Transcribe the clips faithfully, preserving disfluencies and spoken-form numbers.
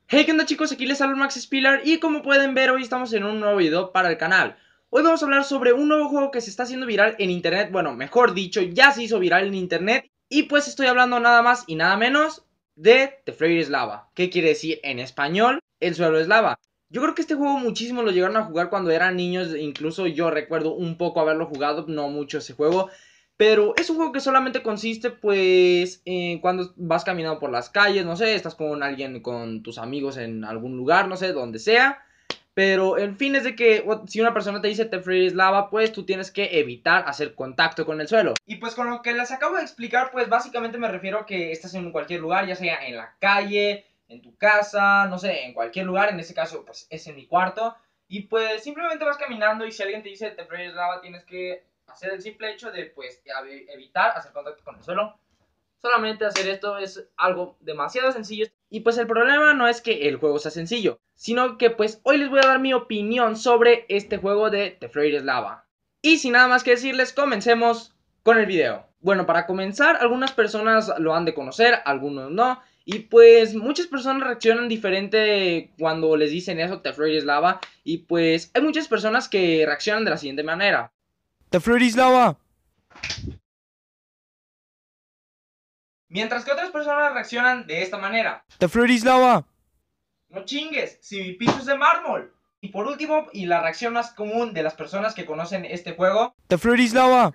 Hey, ¿qué onda chicos? Aquí les habla Max Spiller y como pueden ver hoy estamos en un nuevo video para el canal. Hoy vamos a hablar sobre un nuevo juego que se está haciendo viral en internet, bueno, mejor dicho, ya se hizo viral en internet. Y pues estoy hablando nada más y nada menos de The Floor is Lava. ¿Qué quiere decir en español? El suelo es lava. Yo creo que este juego muchísimo lo llegaron a jugar cuando eran niños, incluso yo recuerdo un poco haberlo jugado, no mucho ese juego. Pero es un juego que solamente consiste, pues, eh, cuando vas caminando por las calles, no sé, estás con alguien, con tus amigos en algún lugar, no sé, donde sea. Pero el fin es de que si una persona te dice te freeze lava, pues tú tienes que evitar hacer contacto con el suelo. Y pues con lo que les acabo de explicar, pues básicamente me refiero a que estás en cualquier lugar, ya sea en la calle, en tu casa, no sé, en cualquier lugar. En este caso, pues es en mi cuarto. Y pues simplemente vas caminando y si alguien te dice te freeze lava, tienes que hacer el simple hecho de pues evitar hacer contacto con el suelo. Solamente hacer esto es algo demasiado sencillo. Y pues el problema no es que el juego sea sencillo, sino que pues hoy les voy a dar mi opinión sobre este juego de The Floor is Lava. Y sin nada más que decirles, comencemos con el video. Bueno, para comenzar, algunas personas lo han de conocer, algunos no. Y pues muchas personas reaccionan diferente cuando les dicen eso, The Floor is Lava. Y pues hay muchas personas que reaccionan de la siguiente manera: The Floor is Lava. Mientras que otras personas reaccionan de esta manera: The Floor is Lava. No chingues, si mi piso es de mármol. Y por último, y la reacción más común de las personas que conocen este juego: The Floor is Lava.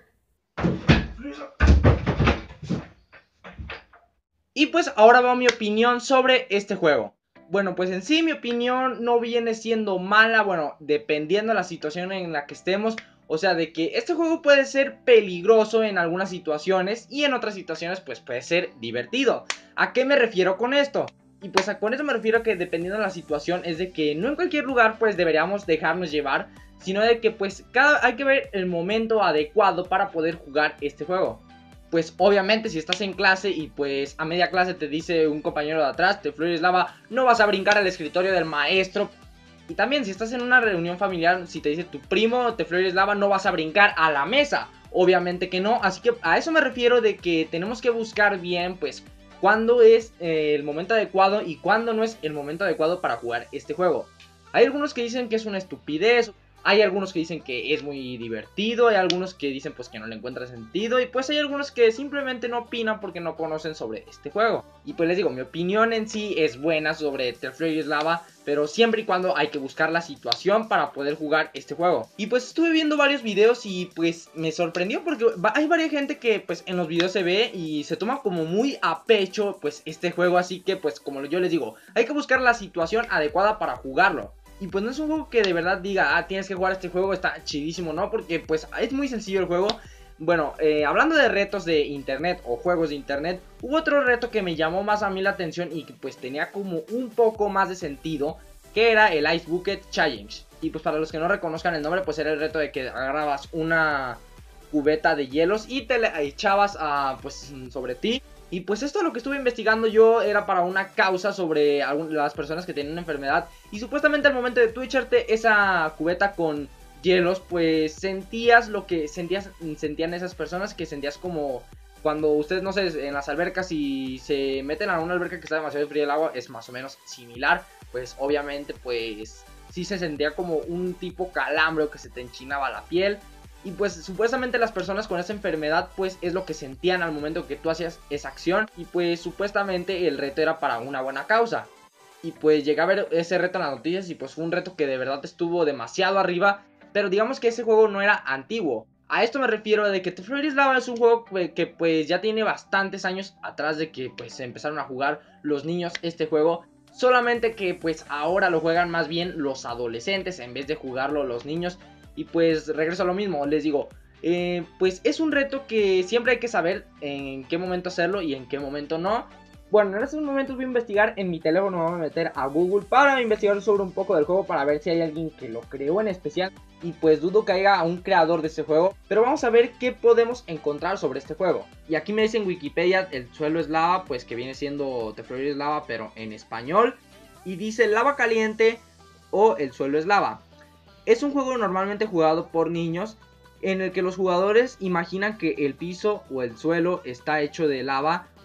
Y pues ahora va mi opinión sobre este juego. Bueno, pues en sí mi opinión no viene siendo mala, bueno, dependiendo de la situación en la que estemos. O sea, de que este juego puede ser peligroso en algunas situaciones y en otras situaciones pues puede ser divertido. ¿A qué me refiero con esto? Y pues con eso me refiero a que dependiendo de la situación es de que no en cualquier lugar pues deberíamos dejarnos llevar, sino de que pues cada, hay que ver el momento adecuado para poder jugar este juego. Pues obviamente si estás en clase y pues a media clase te dice un compañero de atrás The Floor is Lava, no vas a brincar al escritorio del maestro. Y también si estás en una reunión familiar, si te dice tu primo The Floor is Lava, no vas a brincar a la mesa. Obviamente que no, así que a eso me refiero de que tenemos que buscar bien pues cuándo es eh, el momento adecuado y cuándo no es el momento adecuado para jugar este juego. Hay algunos que dicen que es una estupidez, hay algunos que dicen que es muy divertido, hay algunos que dicen pues que no le encuentra sentido, y pues hay algunos que simplemente no opinan porque no conocen sobre este juego. Y pues les digo, mi opinión en sí es buena sobre The Floor is Lava, pero siempre y cuando hay que buscar la situación para poder jugar este juego. Y pues estuve viendo varios videos y pues me sorprendió porque hay varias gente que pues en los videos se ve y se toma como muy a pecho pues este juego, así que pues como yo les digo, hay que buscar la situación adecuada para jugarlo. Y pues no es un juego que de verdad diga, ah, tienes que jugar este juego, está chidísimo, ¿no? Porque pues es muy sencillo el juego. Bueno, eh, hablando de retos de internet o juegos de internet, hubo otro reto que me llamó más a mí la atención y que pues tenía como un poco más de sentido, que era el Ice Bucket Challenge. Y pues para los que no reconozcan el nombre, pues era el reto de que agarrabas una cubeta de hielos y te la echabas a, pues, sobre ti. Y pues esto lo que estuve investigando yo era para una causa sobre las personas que tienen una enfermedad. Y supuestamente al momento de tú echarte esa cubeta con hielos, pues sentías lo que sentías, sentían esas personas, que sentías como cuando ustedes, no sé, en las albercas y se meten a una alberca que está demasiado fría el agua, es más o menos similar. Pues obviamente pues sí se sentía como un tipo calambre que se te enchinaba la piel. Y pues supuestamente las personas con esa enfermedad pues es lo que sentían al momento que tú hacías esa acción. Y pues supuestamente el reto era para una buena causa. Y pues llegué a ver ese reto en las noticias y pues fue un reto que de verdad estuvo demasiado arriba. Pero digamos que ese juego no era antiguo. A esto me refiero de que The Floor is Lava es un juego que, que pues ya tiene bastantes años atrás de que pues empezaron a jugar los niños este juego. Solamente que pues ahora lo juegan más bien los adolescentes en vez de jugarlo los niños. Y pues regreso a lo mismo, les digo, eh, pues es un reto que siempre hay que saber en qué momento hacerlo y en qué momento no. Bueno, en estos momentos voy a investigar en mi teléfono, me voy a meter a Google para investigar sobre un poco del juego, para ver si hay alguien que lo creó en especial. Y pues dudo que haya un creador de este juego, pero vamos a ver qué podemos encontrar sobre este juego. Y aquí me dice en Wikipedia, el suelo es lava, pues que viene siendo The Floor is Lava, pero en español. Y dice lava caliente o el suelo es lava. Es un juego normalmente jugado por niños, en el que los jugadores imaginan que el piso o el suelo está hecho de lava,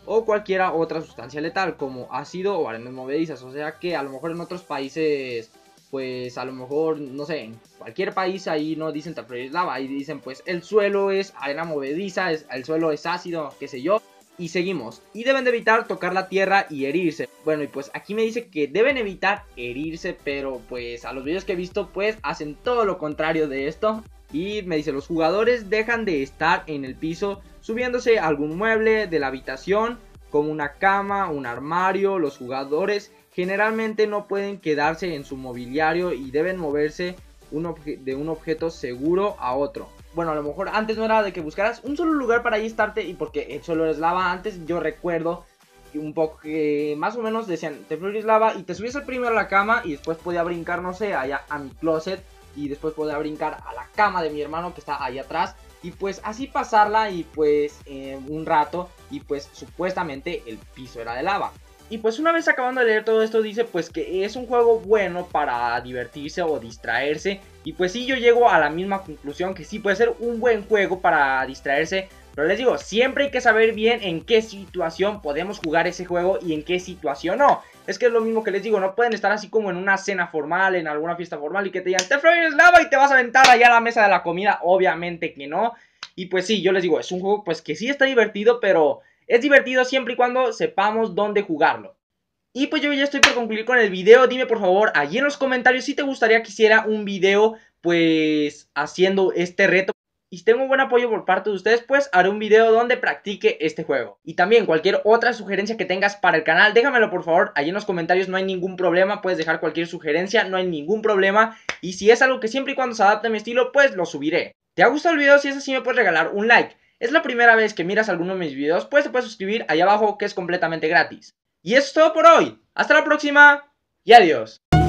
o cualquier otra sustancia letal como ácido o arenas movedizas. O sea que a lo mejor en otros países, pues a lo mejor, no sé, en cualquier país ahí no dicen Te Floris Lava, ahí dicen pues el suelo es arena movediza, es, el suelo es ácido, qué sé yo. Y seguimos, y deben de evitar tocar la tierra y herirse. Bueno, y pues aquí me dice que deben evitar herirse, pero pues a los videos que he visto pues hacen todo lo contrario de esto. Y me dice, los jugadores dejan de estar en el piso subiéndose a algún mueble de la habitación, como una cama, un armario. Los jugadores generalmente no pueden quedarse en su mobiliario y deben moverse un de un objeto seguro a otro. Bueno, a lo mejor antes no era de que buscaras un solo lugar para ahí estarte, y porque el suelo es lava. Antes yo recuerdo un poco que más o menos decían Te Floris Lava y te subías el primero a la cama y después podía brincar, no sé, allá a mi closet, y después podía brincar a la cama de mi hermano que está ahí atrás, y pues así pasarla y pues eh, un rato, y pues supuestamente el piso era de lava. Y pues una vez acabando de leer todo esto dice pues que es un juego bueno para divertirse o distraerse. Y pues sí, yo llego a la misma conclusión, que sí puede ser un buen juego para distraerse. Pero les digo, siempre hay que saber bien en qué situación podemos jugar ese juego y en qué situación no. Es que es lo mismo que les digo, no pueden estar así como en una cena formal, en alguna fiesta formal, y que te digan Te Floris Lava y te vas a aventar allá a la mesa de la comida. Obviamente que no. Y pues sí, yo les digo, es un juego pues que sí está divertido, pero es divertido siempre y cuando sepamos dónde jugarlo. Y pues yo ya estoy por concluir con el video. Dime por favor allí en los comentarios si te gustaría que hiciera un video pues haciendo este reto. Y si tengo un buen apoyo por parte de ustedes, pues haré un video donde practique este juego. Y también cualquier otra sugerencia que tengas para el canal, déjamelo por favor allí en los comentarios, no hay ningún problema. Puedes dejar cualquier sugerencia, no hay ningún problema. Y si es algo que siempre y cuando se adapte a mi estilo, pues lo subiré. ¿Te ha gustado el video? Si es así, me puedes regalar un like. ¿Es la primera vez que miras alguno de mis videos? Pues te puedes suscribir allá abajo, que es completamente gratis. Y eso es todo por hoy. Hasta la próxima y adiós.